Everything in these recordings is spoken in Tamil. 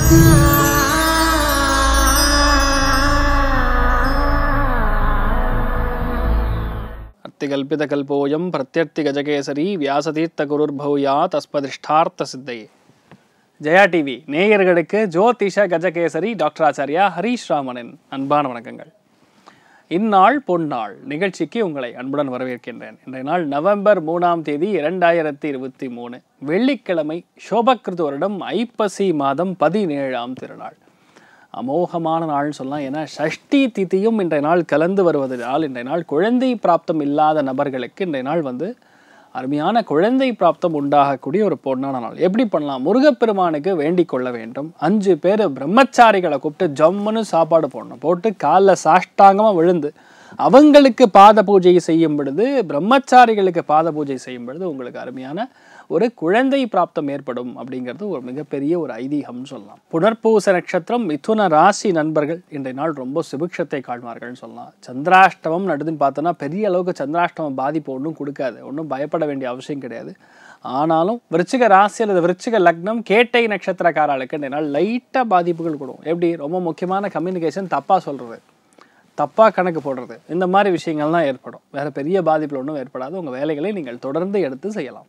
கல்பிதகல்போயம் பிரத்யர்த்தி கஜகேசரி வியாசதீர்த்த குருர்பௌயா தஸ்மதிஷ்டார்த்த சித்தையே. ஜெயா டிவி நேயர்களுக்கு ஜோதிஷ கஜகேசரி டாக்டர் ஆச்சாரியா ஹரீஷ் ராமனின் அன்பான வணக்கங்கள். இந்நாள் பொன்னாள் நிகழ்ச்சிக்கு உங்களை அன்புடன் வரவேற்கின்றேன். இன்றைய நாள் நவம்பர் 3ஆம் தேதி 2023 வெள்ளிக்கிழமை, சோபக்கிருது வருடம் ஐப்பசி மாதம் 17ஆம் திருநாள். அமோகமான நாள்னு சொல்லலாம். ஏன்னா ஷஷ்டி திதியும் இன்றைய நாள் கலந்து வருவதால் இன்றைய நாள் குழந்தை பிராப்தம் இல்லாத நபர்களுக்கு இன்றைய நாள் அருமையான குழந்தை பிராப்தம் உண்டாகக்கூடிய ஒரு பொன்னான நாள். எப்படி பண்ணலாம்? முருகப்பெருமானுக்கு வேண்டிக் கொள்ள வேண்டும். 5 பேர் பிரம்மச்சாரிகளை கூப்பிட்டு ஜம்முன்னு சாப்பாடு போடணும். போட்டு காலில் சாஷ்டாங்கமாக விழுந்து அவங்களுக்கு பாத பூஜை செய்யும் பொழுது, பிரம்மச்சாரிகளுக்கு பாத பூஜை செய்யும் பொழுது உங்களுக்கு அருமையான ஒரு குழந்தை பிராப்தம் ஏற்படும் அப்படிங்கிறது ஒரு மிகப்பெரிய ஒரு ஐதீகம்னு சொல்லலாம். புனர்பூச நட்சத்திரம், மிதுன ராசி நண்பர்கள் இன்றைய நாள் ரொம்ப சுபிக்ஷத்தை காண்பார்கள்னு சொல்லலாம். சந்திராஷ்டமம் நடுதுன்னு பார்த்தோன்னா பெரிய அளவுக்கு சந்திராஷ்டமம் பாதிப்பு ஒன்றும் கொடுக்காது, ஒன்றும் பயப்பட வேண்டிய அவசியம் கிடையாது. ஆனாலும் விருச்சிக ராசி அல்லது விருச்சிக லக்னம், கேட்டை நட்சத்திரக்காரர்களுக்கு இன்றைய நாள் லைட்டாக பாதிப்புகள் கொடுக்கும். எப்படி? ரொம்ப முக்கியமான கம்யூனிகேஷன் தப்பாக சொல்கிறது, தப்பாக கணக்கு போடுறது, இந்த மாதிரி விஷயங்கள்லாம் ஏற்படும். வேறு பெரிய பாதிப்பில் ஒன்றும் ஏற்படாது. உங்கள் வேலைகளை நீங்கள் தொடர்ந்து எடுத்து செய்யலாம்.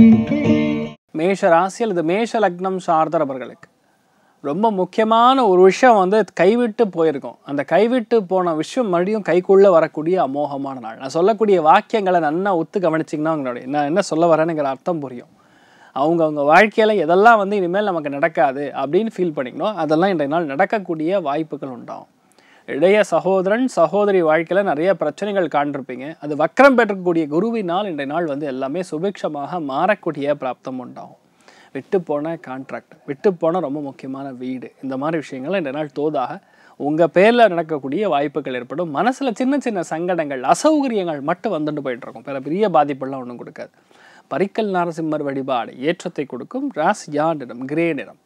மேஷ ராசி அல்லது மேஷ லக்னம் சார்ந்தவர்களுக்கு ரொம்ப முக்கியமான ஒரு விஷயம் கைவிட்டு போயிருக்கும். அந்த கைவிட்டு போன விஷயம் மறுபடியும் கைக்குள்ளே வரக்கூடிய அமோகமான நாள். நான் சொல்லக்கூடிய வாக்கியங்களை நல்லா ஒத்து கவனிச்சிங்கன்னா உங்களுடைய நான் என்ன சொல்ல வரேனுங்கிற அர்த்தம் புரியும். அவங்க வாழ்க்கையில் எதெல்லாம் இனிமேல் நமக்கு நடக்காது அப்படின்னு ஃபீல் பண்ணிக்கணும், அதெல்லாம் இன்றைய நாள் நடக்கக்கூடிய வாய்ப்புகள் உண்டாகும். இளைய சகோதரன் சகோதரி வாழ்க்கையில் நிறைய பிரச்சனைகள் காண்டிருப்பீங்க. அது வக்ரம் பெற்றக்கூடிய குருவினால் இன்றைய நாள் எல்லாமே சுபிக்ஷமாக மாறக்கூடிய பிராப்தம் உண்டாகும். விட்டு போன கான்ட்ராக்ட், விட்டு போன ரொம்ப முக்கியமான வீடு, இந்த மாதிரி விஷயங்கள் இன்றைய நாள் தோதாக உங்கள் பேரில் நடக்கக்கூடிய வாய்ப்புகள் ஏற்படும். மனசில் சின்ன சின்ன சங்கடங்கள், அசௌகரியங்கள் மட்டும் வந்துட்டு போயிட்டு இருக்கும். பெரிய பாதிப்பெல்லாம் ஒன்றும் கொடுக்காது. பரிக்கல் நரசிம்மர் வழிபாடு ஏற்றத்தை கொடுக்கும். ராசியா நிறம் கிரே நிறம்.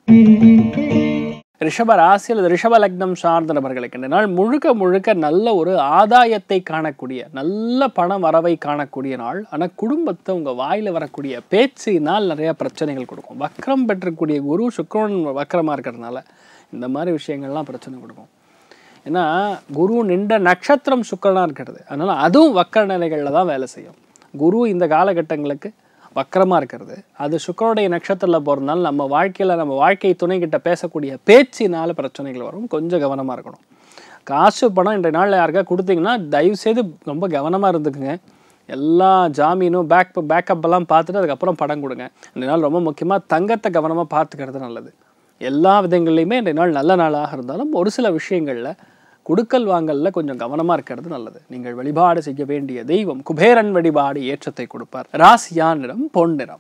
ரிஷப ராசி அல்லது ரிஷப லக்னம் சார்ந்த நபர்களுக்கு இந்த நாள் முழுக்க முழுக்க நல்ல ஒரு ஆதாயத்தை காணக்கூடிய, நல்ல பண வரவை காணக்கூடிய நாள். ஆனால் குடும்பத்தை உங்கள் வாயில் வரக்கூடிய பேச்சினால் நிறைய பிரச்சனைகள் கொடுக்கும். வக்ரம் பெற்றக்கூடிய குரு சுக்கிரன் வக்ரமாக இருக்கிறதுனால இந்த மாதிரி விஷயங்கள்லாம் பிரச்சனை கொடுக்கும். ஏன்னா குரு நின்ற நட்சத்திரம் சுக்கிரனாக இருக்கிறது, அதனால் அதுவும் வக்ர நிலைகளில் தான் வேலை செய்யும். குரு இந்த காலகட்டங்களுக்கு வக்கரமாக இருக்கிறது, அது சுக்கிரனுடைய நட்சத்திரத்தில் போகிறதுனால நம்ம வாழ்க்கையில் நம்ம வாழ்க்கை துணைக்கிட்ட பேசக்கூடிய பேச்சினால் பிரச்சனைகள் வரும். கொஞ்சம் கவனமாக இருக்கணும். காசு பணம் இன்றைய நாளில் யாருக்கா கொடுத்தீங்கன்னா தயவுசெய்து ரொம்ப கவனமாக இருந்துக்குங்க. எல்லா ஜாமீனும் பேக்கப்பெல்லாம் பார்த்துட்டு அதுக்கப்புறம் படம் கொடுங்க. இன்றைய நாள் ரொம்ப முக்கியமாக தங்கத்தை கவனமாக பார்த்துக்கிறது நல்லது. எல்லா விதங்கள்லையுமே இன்றைய நாள் நல்ல நாளாக இருந்தாலும் ஒரு சில விஷயங்களில் குடுக்கல் வாங்கல்ல கொஞ்சம் கவனமாக இருக்கிறது நல்லது. நீங்கள் வழிபாடு செய்ய வேண்டிய தெய்வம் குபேரன் வழிபாடு ஏற்றத்தை கொடுப்பார். ராசியா நிறம் பொன் நிறம்.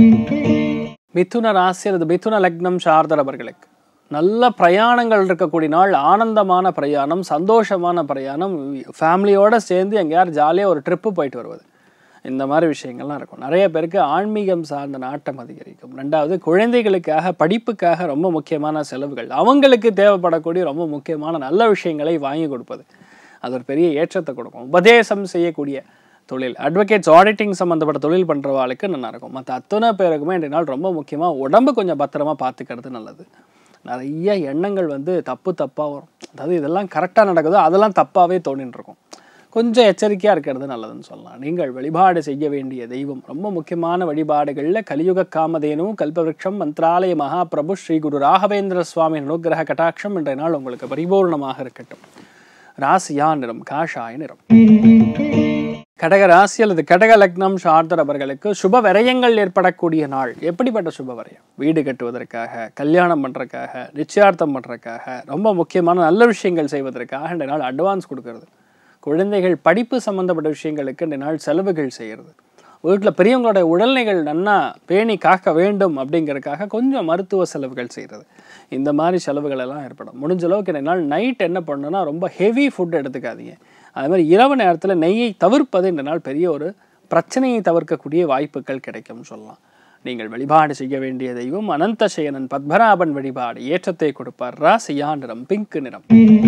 மிதுன ராசி அல்லது மிதுன லக்னம் சார்ந்தவர்களுக்கு நல்ல பிரயாணங்கள் இருக்கக்கூடிய நாள். ஆனந்தமான பிரயாணம், சந்தோஷமான பிரயாணம், ஃபேமிலியோடு சேர்ந்து எங்கேயாவது ஜாலியாக ஒரு ட்ரிப்பு போயிட்டு வருவது, இந்த மாதிரி விஷயங்கள்லாம் இருக்கும். நிறைய பேருக்கு ஆன்மீகம் சார்ந்த நாட்டம் அதிகரிக்கும். 2வது குழந்தைகளுக்காக படிப்புக்காக ரொம்ப முக்கியமான செலவுகள், அவங்களுக்கு தேவைப்படக்கூடிய ரொம்ப முக்கியமான நல்ல விஷயங்களை வாங்கி கொடுப்பது, அது ஒரு பெரிய ஏற்றத்தை கொடுக்கும். உபதேசம் செய்யக்கூடிய தொழில், அட்வொகேட்ஸ் ஆடிட்டிங் சம்மந்தப்பட்ட தொழில் பண்ணுறவாளுக்கு நல்லா இருக்கும். மற்ற அத்தனை பேருக்குமே இன்றைய நாள் ரொம்ப முக்கியமாக உடம்பு கொஞ்சம் பத்திரமா பார்த்துக்கிறது நல்லது. நிறைய எண்ணங்கள் தப்பாக வரும். அதாவது இதெல்லாம் கரெக்டாக நடக்குதோ அதெல்லாம் தப்பாகவே தோணின்னு இருக்கும். கொஞ்சம் எச்சரிக்கையாக இருக்கிறது நல்லதுன்னு சொல்லலாம். நீங்கள் வழிபாடு செய்ய வேண்டிய தெய்வம் ரொம்ப முக்கியமான வழிபாடுகளில் கலியுக காமதேனு கல்பவருஷம் மந்த்ராலய மகாபிரபு ஸ்ரீ குரு ராகவேந்திர சுவாமி அனுகிரக கட்டாட்சம் இன்றைய நாள் உங்களுக்கு பரிபூர்ணமாக இருக்கட்டும். ராசியா நிறம் காஷாய நிறம். கடக ராசி அல்லது கடக லக்னம் சார்ந்தவர்களுக்கு சுப விரயங்கள் ஏற்படக்கூடிய நாள். எப்படிப்பட்ட சுப விரயம்? வீடு கட்டுவதற்காக, கல்யாணம் பண்ணுறதுக்காக, நிச்சயார்த்தம் பண்ணுறதுக்காக, ரொம்ப முக்கியமான நல்ல விஷயங்கள் செய்வதற்காக இன்றைய நாள் அட்வான்ஸ் கொடுக்கறது. குழந்தைகள் படிப்பு சம்மந்தப்பட்ட விஷயங்களுக்கு இந்த நாள் செலவுகள் செய்கிறது. வீட்டில் பெரியவங்களோட உடல்நிலைகள் நன்னா பேணி காக்க வேண்டும் அப்படிங்கிறதுக்காக கொஞ்சம் மருத்துவ செலவுகள் செய்கிறது. இந்த மாதிரி செலவுகள் எல்லாம் ஏற்படும். முடிஞ்ச அளவுக்கு இந்த நாள் நைட் என்ன பண்ணணும்னா ரொம்ப ஹெவி ஃபுட் எடுத்துக்காதீங்க. அதே மாதிரி இரவு நேரத்தில் நெய்யை தவிர்ப்பது இந்த நாள் பெரிய ஒரு பிரச்சனையை தவிர்க்கக்கூடிய வாய்ப்புகள் கிடைக்கும்னு சொல்லலாம். நீங்கள் வழிபாடு செய்ய வேண்டிய தெய்வம் அனந்த சேனன் பத்மநாபன் வழிபாடு ஏற்றத்தை கொடுப்பார். ராசியா நிறம் பிங்க் நிறம்.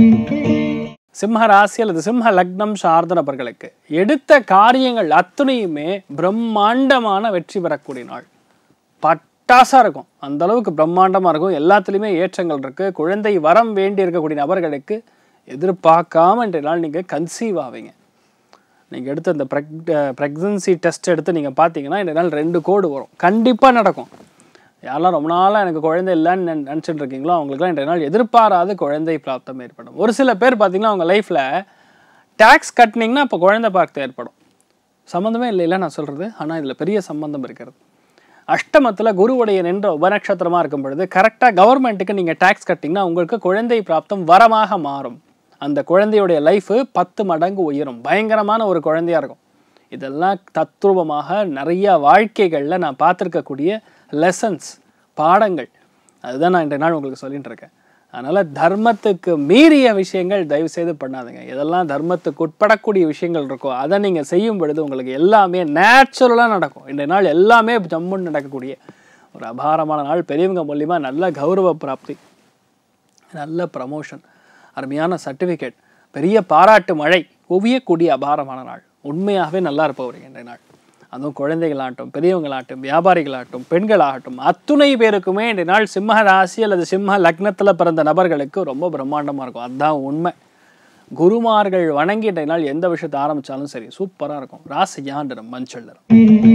சிம்ம ராசி அல்லது சிம்ம லக்னம் சார்ந்த நபர்களுக்கு எடுத்த காரியங்கள் அத்தனையுமே பிரம்மாண்டமான வெற்றி பெறக்கூடிய நாள். பட்டாசாக இருக்கும். அந்தளவுக்கு பிரம்மாண்டமாக இருக்கும். எல்லாத்துலேயுமே ஏற்றங்கள் இருக்குது. குழந்தை வரம் வேண்டி இருக்கக்கூடிய நபர்களுக்கு எதிர்பார்க்காம இன்றைய நாள் நீங்கள் கன்சீவ் ஆவீங்க. நீங்கள் எடுத்து அந்த ப்ரெக்னன்சி டெஸ்ட் எடுத்து நீங்கள் பார்த்தீங்கன்னா இன்றைய நாள் 2 கோடு வரும். கண்டிப்பாக நடக்கும். யாரெல்லாம் ரொம்ப நாளாக எனக்கு குழந்தை இல்லைன்னு நினச்சிட்டு இருக்கீங்களோ அவங்களுக்குலாம் இன்றைய நாள் எதிர்பாராத குழந்தை பிராப்தம் ஏற்படும். ஒரு சில பேர் பார்த்தீங்கன்னா அவங்க லைஃப்பில் டேக்ஸ் கட்டினீங்கன்னா அப்போ குழந்தை பிராப்தம் ஏற்படும். சம்மந்தமே இல்லை நான் சொல்கிறது, ஆனால் இதில் பெரிய சம்பந்தம் இருக்கிறது. அஷ்டமத்தில் குருவுடைய நின்ற உபநட்சத்திரமாக இருக்கும் பொழுது கரெக்டாக கவர்மெண்ட்டுக்கு நீங்கள் டேக்ஸ் கட்டிங்கன்னா உங்களுக்கு குழந்தை பிராப்தம் வரமாக மாறும். அந்த குழந்தையுடைய லைஃபு 10 மடங்கு உயரும். பயங்கரமான ஒரு குழந்தையாக இருக்கும். இதெல்லாம் தத்ரூபமாக நிறைய வாழ்க்கைகளில் நான் பார்த்துருக்கக்கூடிய லெசன்ஸ், பாடங்கள். அதுதான் நான் இன்றைய நாள் உங்களுக்கு சொல்லிட்டு இருக்கேன். அதனால் தர்மத்துக்கு மீறிய விஷயங்கள் தயவுசெய்து பண்ணாதுங்க. எதெல்லாம் தர்மத்துக்கு உட்படக்கூடிய விஷயங்கள் இருக்கோ அதை நீங்கள் செய்யும் பொழுது உங்களுக்கு எல்லாமே நேச்சுரலாக நடக்கும். இன்றைய நாள் எல்லாமே ஜம்முன்னு நடக்கக்கூடிய ஒரு அபாரமான நாள். பெரியவங்க மூலிமா நல்ல கௌரவ பிராப்தி, நல்ல ப்ரமோஷன், அருமையான சர்டிஃபிகேட், பெரிய பாராட்டு மழை குவியக்கூடிய அபாரமான நாள். உண்மையாகவே நல்லா இருப்பவங்க இன்றைய நாள். அதுவும் குழந்தைகளாகட்டும், பெரியவங்களாகட்டும், வியாபாரிகளாகட்டும், பெண்களாகட்டும், அத்துணை பேருக்குமே இன்றைய நாள் சிம்ம ராசி அல்லது சிம்ம லக்னத்தில் பிறந்த நபர்களுக்கு ரொம்ப பிரம்மாண்டமாக இருக்கும். அதுதான் உண்மை. குருமார்கள் வணங்கி இன்றைய நாள் எந்த விஷயத்தை ஆரம்பித்தாலும் சரி சூப்பராக இருக்கும். ராசியாண்டிரம் மஞ்சள் நிறம்.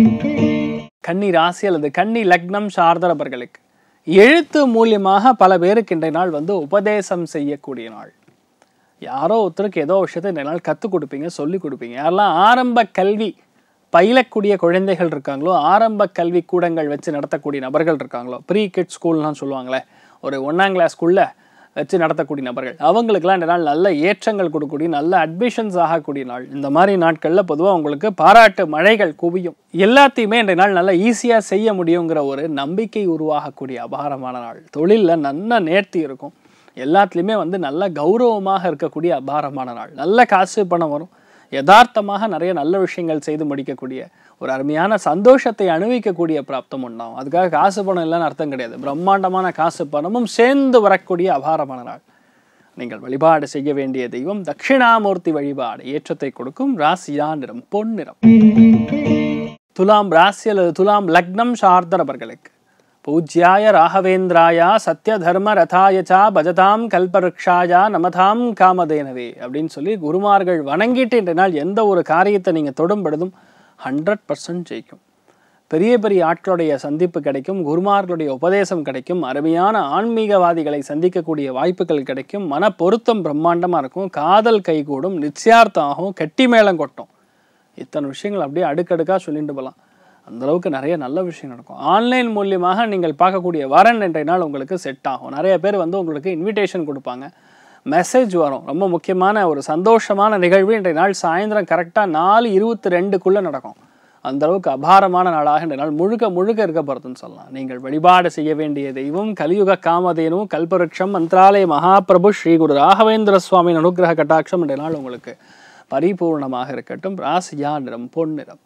கன்னி ராசி அல்லது கன்னி லக்னம் சார்ந்த நபர்களுக்கு எழுத்து மூலியமாக பல பேருக்கு இன்றைய நாள் உபதேசம் செய்யக்கூடிய நாள். யாரோ ஒருத்தருக்கு ஏதோ விஷயத்தை இன்றைய நாள் கற்றுக் கொடுப்பீங்க, சொல்லிக் கொடுப்பீங்க. யாரெல்லாம் ஆரம்ப கல்வி பயிலக்கூடிய குழந்தைகள் இருக்காங்களோ, ஆரம்ப கல்வி கூடங்கள் வச்சு நடத்தக்கூடிய நபர்கள் இருக்காங்களோ, ப்ரீ கிட் ஸ்கூல்லாம் சொல்லுவாங்களே, ஒரு 1ஆம் கிளாஸ் ஸ்கூலில் வச்சு நடத்தக்கூடிய நபர்கள், அவங்களுக்கெல்லாம் இந்த நாள் நல்ல ஏற்றங்கள் கொடுக்கக்கூடிய, நல்ல அட்மிஷன்ஸ் ஆகக்கூடிய நாள். இந்த மாதிரி நாட்களில் பொதுவாக உங்களுக்கு பாராட்டு மழைகள் குவியும். எல்லாத்தையுமே இன்றைய நாள் நல்லா ஈஸியாக செய்ய முடியுங்கிற ஒரு நம்பிக்கை உருவாகக்கூடிய அபாரமான நாள். தொழிலில் நல்ல நேர்த்தி இருக்கும். எல்லாத்துலேயுமே நல்ல கௌரவமாக இருக்கக்கூடிய அபாரமான நாள். நல்ல காசு பணம் வரும். யதார்த்தமாக நிறைய நல்ல விஷயங்கள் செய்து முடிக்கக்கூடிய ஒரு அருமையான சந்தோஷத்தை அனுபவிக்கக்கூடிய பிராப்தம் உண்டாகும். அதுக்காக காசு பணம் இல்லைன்னு அர்த்தம் கிடையாது. பிரம்மாண்டமான காசு பணமும் சேர்ந்து வரக்கூடிய அபாரமான நாள். நீங்கள் வழிபாடு செய்ய வேண்டிய தெய்வம் தட்சிணாமூர்த்தி வழிபாடு. ஏற்றத்தை கொடுக்கும். ராசியா நிறம் பொன்னிறம். துலாம் ராசி அல்லது துலாம் லக்னம் சார்ந்த நபர்களுக்கு பூஜ்யாய ராகவேந்திராயா சத்ய தர்ம ரதாயச்சா பஜதாம் கல்பருக்ஷாயா நமதாம் காமதேனவே அப்படின்னு சொல்லி குருமார்கள் வணங்கிட்டு இன்றைய நாள் எந்த ஒரு காரியத்தை நீங்கள் தொடும்படுதும் 100% ஜெயிக்கும். பெரிய பெரிய ஆட்களுடைய சந்திப்பு கிடைக்கும். குருமார்களுடைய உபதேசம் கிடைக்கும். அருமையான ஆன்மீகவாதிகளை சந்திக்கக்கூடிய வாய்ப்புகள் கிடைக்கும். மன பொருத்தம் பிரம்மாண்டமாக இருக்கும். காதல் கைகூடும். நிச்சயார்த்தம் ஆகும். கெட்டி மேளம் கொட்டும். இத்தனை விஷயங்கள் அப்படியே அடுக்கடுக்காக சொல்லிட்டு போகலாம். அந்தளவுக்கு நிறைய நல்ல விஷயம் நடக்கும். ஆன்லைன் மூலியமாக நீங்கள் பார்க்கக்கூடிய வரன் இன்றைய நாள் உங்களுக்கு செட் ஆகும். நிறைய பேர் உங்களுக்கு இன்விடேஷன் கொடுப்பாங்க, மெசேஜ் வரும். ரொம்ப முக்கியமான ஒரு சந்தோஷமான நிகழ்வு இன்றைய நாள் சாயந்தரம் கரெக்டாக 4:22க்குள்ளே நடக்கும். அந்தளவுக்கு அபாரமான நாளாக இன்றைய நாள் முழுக்க முழுக்க இருக்க போகிறதுன்னு சொல்லலாம். நீங்கள் வழிபாடு செய்ய வேண்டிய தெய்வம் கலியுக காமதேனு கல்பருட்சம் மந்த்ராலய மகாபிரபு ஸ்ரீ குரு ராகவேந்திர சுவாமியின் அனுகிரக கட்டாட்சம் இன்றைய நாள் உங்களுக்கு பரிபூர்ணமாக இருக்கட்டும். ராசியா நிறம் பொன்னிறம்.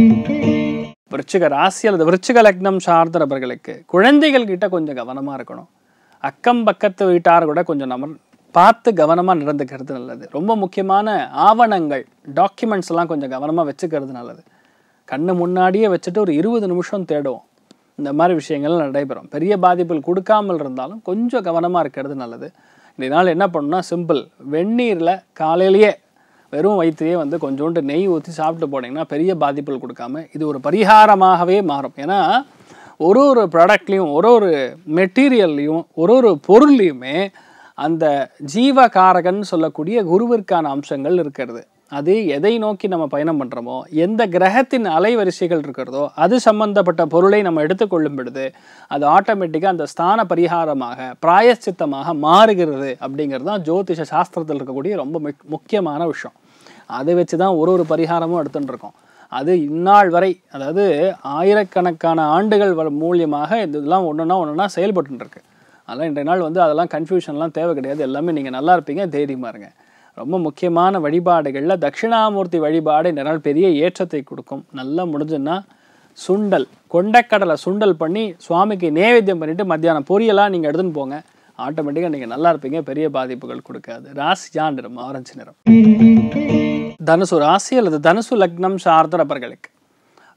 விருச்சிக ராசி அல்லது விருச்சிக லக்னம் சார்ந்த நபர்களுக்கு குழந்தைகள் கிட்ட கொஞ்சம் கவனமாக இருக்கணும். அக்கம் பக்கத்து வீட்டார் கூட கொஞ்சம் நம்ம பார்த்து கவனமாக நடந்துக்கிறது நல்லது. ரொம்ப முக்கியமான ஆவணங்கள், டாக்குமெண்ட்ஸ் எல்லாம் கொஞ்சம் கவனமாக வச்சுக்கிறது நல்லது. கண்ணு முன்னாடியே வச்சுட்டு ஒரு 20 நிமிஷம் தேடுவோம். இந்த மாதிரி விஷயங்கள் நடைபெறும். பெரிய பாதிப்புகள் கொடுக்காமல் இருந்தாலும் கொஞ்சம் கவனமாக இருக்கிறது நல்லது. இந்த நாள் என்ன பண்ணணும்னா சிம்பிள், வெந்நீரில் காலையிலேயே வெறும் வயிற்றையே கொஞ்சோண்டு நெய் ஊற்றி சாப்பிட்டு போனீங்கன்னா பெரிய பாதிப்புகள் கொடுக்காம இது ஒரு பரிகாரமாகவே மாறும். ஏன்னா ஒரு ஒரு ப்ராடக்ட்லேயும் ஒரு ஒரு மெட்டீரியல்லையும் ஒரு ஒரு பொருள்லையுமே அந்த ஜீவகாரகன் சொல்லக்கூடிய குருவிற்கான அம்சங்கள் இருக்கிறது. அது எதை நோக்கி நம்ம பயணம் பண்ணுறோமோ, எந்த கிரகத்தின் அலைவரிசைகள் இருக்கிறதோ அது சம்பந்தப்பட்ட பொருளை நம்ம எடுத்துக்கொள்ளும் பொழுது அது ஆட்டோமேட்டிக்காக அந்த ஸ்தான பரிகாரமாக பிராயச்சித்தமாக மாறுகிறது. அப்படிங்கிறது தான் ஜோதிஷ சாஸ்திரத்தில் இருக்கக்கூடிய ரொம்ப முக்கியமான விஷயம். அதை வச்சு தான் ஒரு ஒரு பரிகாரமும் எடுத்துகிட்டு இருக்கோம். அது இந்நாள் வரை, அதாவது ஆயிரக்கணக்கான ஆண்டுகள் மூலியமாக இதெல்லாம் ஒன்றுனா செயல்பட்டுருக்கு. அதெல்லாம் இன்றைய நாள் அதெல்லாம் கன்ஃபியூஷன்லாம் தேவை கிடையாது. எல்லாமே நீங்கள் நல்லா இருப்பீங்க, தைரியமாக இருங்க. ரொம்ப முக்கியமான வழிபாடுகளில் தட்சிணாமூர்த்தி வழிபாடு இந்த நாள் பெரிய ஏற்றத்தை கொடுக்கும். நல்லா முடிஞ்சுன்னா சுண்டல், கொண்டக்கடலை சுண்டல் பண்ணி சுவாமிக்கு நேவேத்தியம் பண்ணிவிட்டு மத்தியானம் பொரியலாக நீங்கள் எடுத்துன்னு போங்க. ஆட்டோமேட்டிக்காக நீங்கள் நல்லா இருப்பீங்க, பெரிய பாதிப்புகள் கொடுக்காது. ராசியா நிறம் ஆரஞ்சு நிறம். தனுசு ராசி அல்லது தனுசு லக்னம் சார்ந்த நபர்களுக்கு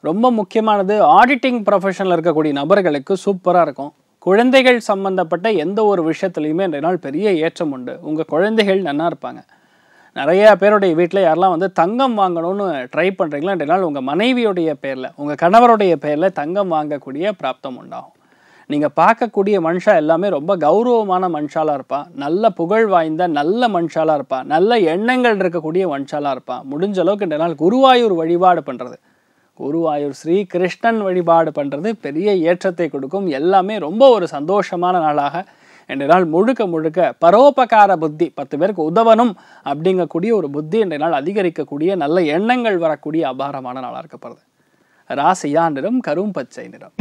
ரொம்ப முக்கியமானது ஆடிட்டிங் ப்ரொஃபஷனில் இருக்கக்கூடிய நபர்களுக்கு சூப்பராக இருக்கும். குழந்தைகள் சம்பந்தப்பட்ட எந்த ஒரு விஷயத்துலையுமே இன்றைய நாள் பெரிய ஏற்றம் உண்டு. உங்கள் குழந்தைகள் நல்லா இருப்பாங்க. நிறைய பேருடைய வீட்டில் யாரெல்லாம் தங்கம் வாங்கணும்னு ட்ரை பண்ணுறீங்களா, இன்றைய நாள் உங்கள் மனைவியுடைய பேரில் உங்கள் கணவருடைய பேரில் தங்கம் வாங்கக்கூடிய பிராப்தம் உண்டாகும். நீங்கள் பார்க்கக்கூடிய மனுஷா எல்லாமே ரொம்ப கௌரவமான மனுஷாலாக இருப்பான். நல்ல புகழ் வாய்ந்த நல்ல மனுஷாலாக இருப்பான். நல்ல எண்ணங்கள் இருக்கக்கூடிய மனுஷாலாக இருப்பான். முடிஞ்ச அளவுக்கு இன்றைய நாள் குருவாயூர் வழிபாடு பண்ணுறது, குருவாயூர் ஸ்ரீ கிருஷ்ணன் வழிபாடு பண்ணுறது பெரிய ஏற்றத்தை கொடுக்கும். எல்லாமே ரொம்ப ஒரு சந்தோஷமான நாளாக இன்றைய நாள் முழுக்க முழுக்க பரோபகார புத்தி, 10 பேருக்கு உதவணும் அப்படிங்கக்கூடிய ஒரு புத்தி இன்றைய நாள் அதிகரிக்கக்கூடிய நல்ல எண்ணங்கள் வரக்கூடிய அபாரமான நாளாக இருக்கப்படுது. ராசியா நிறம் கரும் பச்சை நிறம்.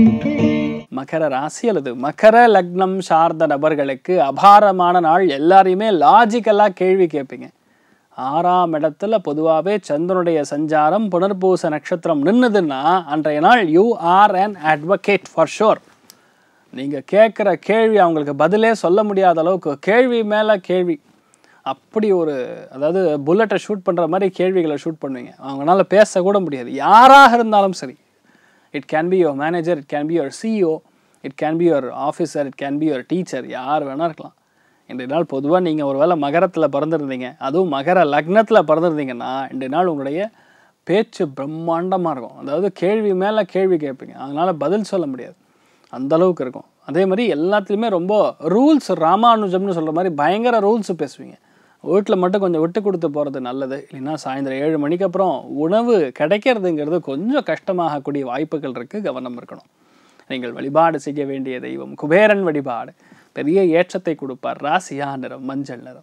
மகர ராசி அல்லது மகர லக்னம் சார்ந்த நபர்களுக்கு அபாரமான நாள். எல்லாரையுமே லாஜிக்கலாக கேள்வி கேட்பீங்க. 6ஆம் இடத்துல பொதுவாகவே சந்திரனுடைய சஞ்சாரம் புனர்பூச நட்சத்திரம் நின்னுதுன்னா அன்றைய நாள் you are an advocate for sure. நீங்கள் கேட்குற கேள்வி அவங்களுக்கு பதிலே சொல்ல முடியாத அளவுக்கு கேள்வி மேலே கேள்வி, அப்படி ஒரு அதாவது புல்லட்டை ஷூட் பண்ணுற மாதிரி கேள்விகளை ஷூட் பண்ணுவீங்க. அவங்களால பேசக்கூட முடியாது. யாராக இருந்தாலும் சரி, it can be your manager, it can be your CEO, it can be your officer, it can be your teacher, யார் வேணா இருக்கலாம். இன்றைய நாள் பொதுவாக நீங்கள் ஒரு வேளை மகரத்தில் பிறந்திருந்தீங்க, அதுவும் மகர லக்னத்தில் பிறந்திருந்தீங்கன்னா இன்றைய நாள் உங்களுடைய பேச்சு பிரம்மாண்டமாக இருக்கும். அதாவது கேள்வி மேலே கேள்வி கேட்பீங்க, அதனால் பதில் சொல்ல முடியாது, அந்தளவுக்கு இருக்கும். அதே மாதிரி எல்லாத்துலேயுமே ரொம்ப ரூல்ஸ், ராமானுஜம்னு சொல்கிற மாதிரி பயங்கர ரூல்ஸ் பேசுவீங்க. வீட்டில் மட்டும் கொஞ்சம் விட்டு கொடுத்து போகிறது நல்லது. இல்லைன்னா சாயந்தரம் 7 மணிக்கு அப்புறம் உணவு கிடைக்கிறதுங்கிறது கொஞ்சம் கஷ்டமாகக்கூடிய வாய்ப்புகள் இருக்குது, கவனம் இருக்கணும். நீங்கள் வழிபாடு செய்ய வேண்டிய தெய்வம் குபேரன் வழிபாடு பெரிய ஏற்றத்தை கொடுப்பார். ராசியா நிறம் மஞ்சள் நிறம்.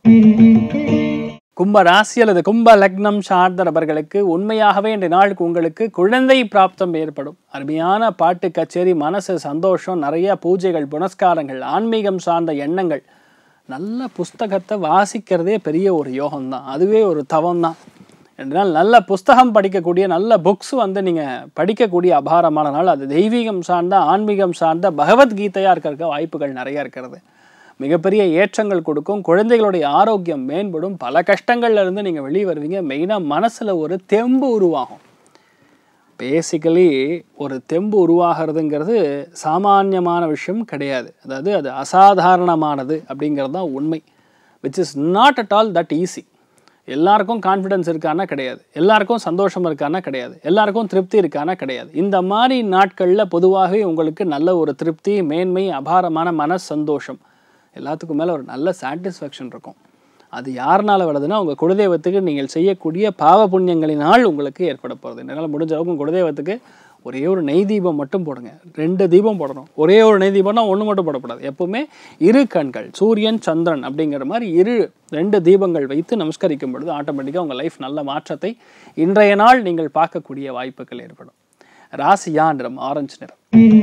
கும்ப ராசி அல்லது கும்ப லக்னம் சார்ந்த நபர்களுக்கு உண்மையாகவே இன்றைய நாளுக்கு உங்களுக்கு குழந்தை பிராப்தம் ஏற்படும். அருமையான பாட்டு கச்சேரி, மனசு சந்தோஷம், நிறைய பூஜைகள் புனஸ்காரங்கள், ஆன்மீகம் சார்ந்த எண்ணங்கள், நல்ல புஸ்தகத்தை வாசிக்கிறதே பெரிய ஒரு யோகம்தான், அதுவே ஒரு தவம்தான். என்றால் நல்ல புஸ்தகம் படிக்கக்கூடிய நல்ல புக்ஸ் நீங்கள் படிக்கக்கூடிய அபாரமான நாள். அது தெய்வீகம் சார்ந்த ஆன்மீகம் சார்ந்த பகவத்கீதையாக இருக்கிற வாய்ப்புகள் நிறையா இருக்கிறது. மிகப்பெரிய ஏற்றங்கள் கொடுக்கும். குழந்தைகளுடைய ஆரோக்கியம் மேம்படும். பல கஷ்டங்கள்லேருந்து நீங்கள் வெளியே வருவீங்க. மெயினாக மனசில் ஒரு தெம்பு உருவாகும். பேசிக்கலி ஒரு தெம்பு உருவாகிறதுங்கிறது சாமானியமான விஷயம் கிடையாது. அதாவது அது அசாதாரணமானது அப்படிங்கிறது தான் உண்மை. Which is not at all that easy. எல்லாருக்கும் கான்ஃபிடென்ஸ் இருக்கானா கிடையாது, எல்லாருக்கும் சந்தோஷம் இருக்கானா கிடையாது, எல்லாருக்கும் திருப்தி இருக்கானா கிடையாது. இந்த மாதிரி நாட்களில் பொதுவாகவே உங்களுக்கு நல்ல ஒரு திருப்தி, மேன்மை, அபாரமான மன சந்தோஷம், எல்லாத்துக்கும் மேலே ஒரு நல்ல சாட்டிஸ்ஃபேக்ஷன் இருக்கும். அது யாருனால வருதுன்னா உங்கள் குலதெய்வத்துக்கு நீங்கள் செய்யக்கூடிய பாவ புண்ணியங்களினால் உங்களுக்கு ஏற்பட போகிறது. என்னால் முடிஞ்ச அளவுக்கு உங்கள் குலதெய்வத்துக்கு ஒரே ஒரு நெய் தீபம் மட்டும் போடுங்க. 2 தீபம் போடணும். ஒரே ஒரு நெய் தீபம்னா 1 மட்டும் போடக்கூடாது. எப்போவுமே 2 கண்கள், சூரியன் சந்திரன் அப்படிங்கிற மாதிரி 2 தீபங்கள் வைத்து நமஸ்கரிக்கும் பொழுது ஆட்டோமேட்டிக்காக உங்கள் லைஃப் நல்ல மாற்றத்தை இன்றைய நாள் நீங்கள் பார்க்கக்கூடிய வாய்ப்புகள் ஏற்படும். ராசியா நிறம் ஆரஞ்சு நிறம்.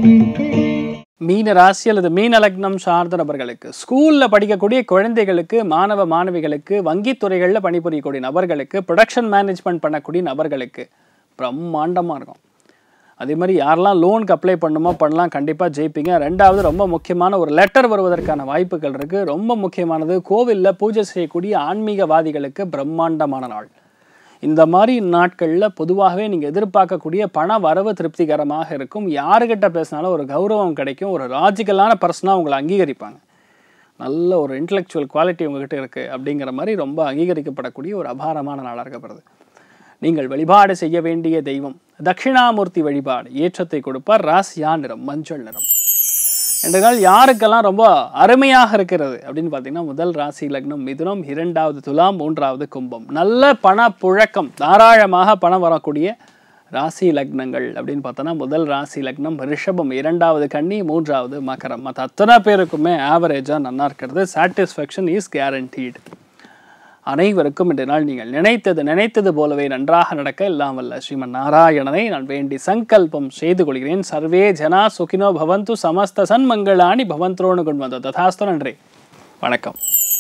மீன ராசி அல்லது மீன லக்னம் சார்ந்த நபர்களுக்கு, ஸ்கூலில் படிக்கக்கூடிய குழந்தைகளுக்கு, மாணவ மாணவிகளுக்கு, வங்கித்துறைகளில் பணிபுரியக்கூடிய நபர்களுக்கு, ப்ரொடக்ஷன் மேனேஜ்மெண்ட் பண்ணக்கூடிய நபர்களுக்கு பிரம்மாண்டமாக இருக்கும். அதே மாதிரி யாரெல்லாம் லோனுக்கு அப்ளை பண்ணலாம், கண்டிப்பாக ஜெயிப்பீங்க. 2வது ரொம்ப முக்கியமான ஒரு லெட்டர் வருவதற்கான வாய்ப்புகள் இருக்குது. ரொம்ப முக்கியமானது கோவிலில் பூஜை செய்யக்கூடிய ஆன்மீகவாதிகளுக்கு பிரம்மாண்டமான நாள். இந்த மாதிரி நாட்களில் பொதுவாகவே நீங்கள் எதிர்பார்க்கக்கூடிய பண வரவு திருப்திகரமாக இருக்கும். யாருக்கிட்ட பேசினாலும் ஒரு கௌரவம் கிடைக்கும். ஒரு லாஜிக்கலான பர்சனாக உங்களை அங்கீகரிப்பாங்க. நல்ல ஒரு இன்டலெக்சுவல் குவாலிட்டி உங்ககிட்ட இருக்குது அப்படிங்கிற மாதிரி ரொம்ப அங்கீகரிக்கப்படக்கூடிய ஒரு அபாரமான நாளாக இருக்கப்படுது. நீங்கள் வழிபாடு செய்ய வேண்டிய தெய்வம் தட்சிணாமூர்த்தி வழிபாடு ஏற்றத்தை கொடுப்பார். ராசியா நிறம் மஞ்சள் நிறம். இன்றைய நாள் யாருக்கெல்லாம் ரொம்ப அருமையாக இருக்கிறது அப்படின்னு பார்த்தீங்கன்னா, முதல் ராசி லக்னம் மிதுனம், 2வது துலாம், 3வது கும்பம். நல்ல பண புழக்கம், தாராளமாக பணம் வரக்கூடிய ராசி லக்னங்கள் அப்படின்னு பார்த்தோன்னா, முதல் ராசி லக்னம் ரிஷபம், 2வது கன்னி, 3வது மகரம். மற்ற அத்தனை பேருக்குமே ஆவரேஜாக நல்லா இருக்கிறது. Satisfaction is guaranteed. அனைவருக்கும் இன்றைய நாள் நீங்கள் நினைத்தது போலவே நன்றாக நடக்க எல்லாம் வல்ல ஸ்ரீமன் நாராயணனை நான் வேண்டி சங்கல்பம் செய்து கொள்கிறேன். சர்வே ஜனா சுகினோ பவந்து, சமஸ்த சன்மங்களானி பவந்த்ரோனு கொண்டு வந்த ததாஸ்து. நன்றி, வணக்கம்.